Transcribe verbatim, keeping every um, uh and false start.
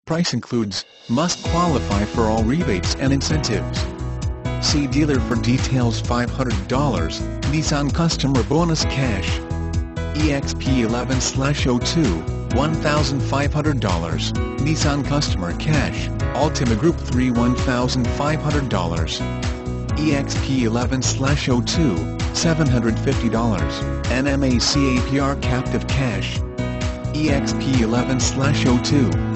price includes, must qualify for all rebates and incentives. See dealer for details. Five hundred dollars, Nissan Customer Bonus Cash. E X P eleven oh two, one thousand five hundred dollars, Nissan Customer Cash, Altima Group thirty-one thousand five hundred dollars. E X P eleven oh two, seven hundred fifty dollars, N M A C A P R Captive Cash. E X P eleven oh two,